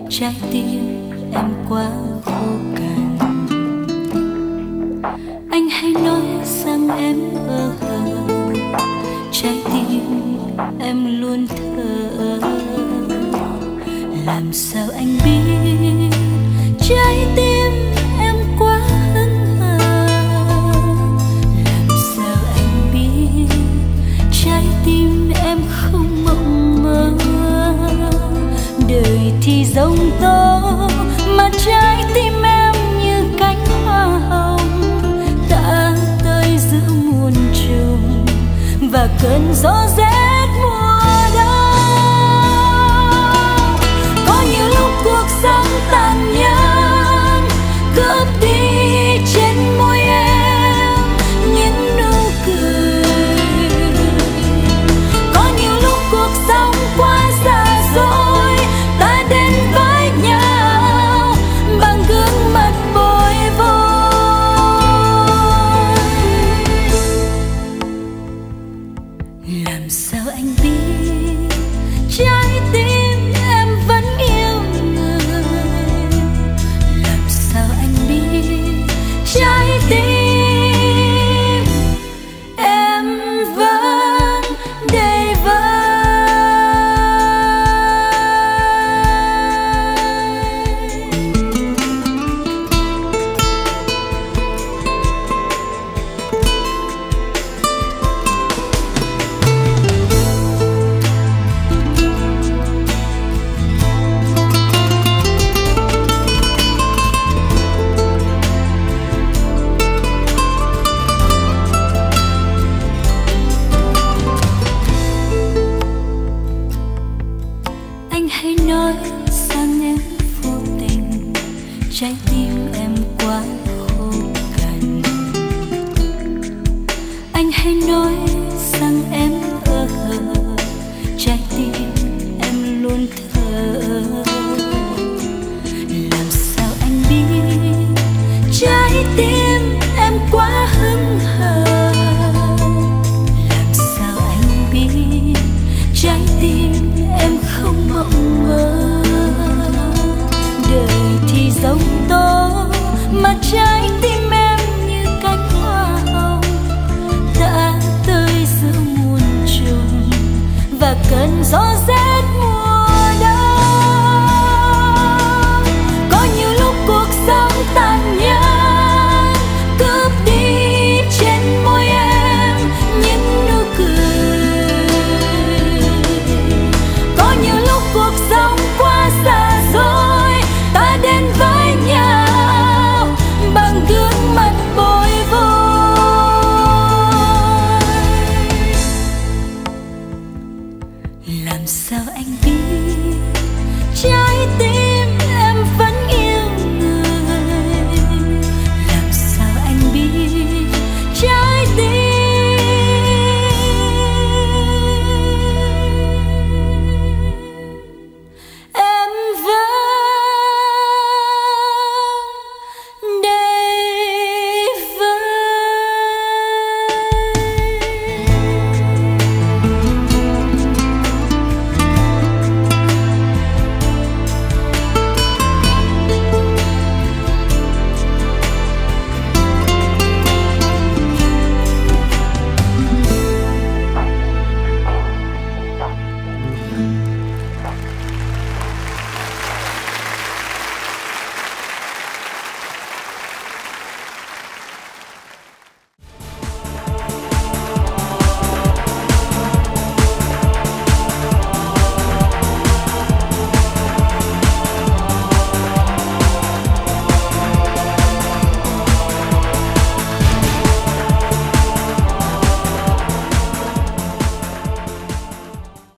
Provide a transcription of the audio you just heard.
trái tim em quá khô cằn. Anh hay nói rằng em ơ hờ, trái tim em luôn thở. Làm sao anh biết trái tim em quá hững hờ? Làm sao anh biết trái tim em không mộng mơ? Đời thì giông tố mà trái tim em như cánh hoa hồng, ta tới giữa muôn trùng và cơn gió rét mùa đông. Có nhiều lúc cuộc sống tàn nhẫn cướp đi trên môi em những nụ cười. Có nhiều lúc cuộc sống quá xa xôi, ta đến với nhau bằng gương mặt bối rối. Làm sao anh biết trái tim em vẫn yêu người? Làm sao anh biết trái tim em vẫn đầy vơi? Anh hay nói rằng em vô tình, trái tim em quá khô cằn. Anh hay nói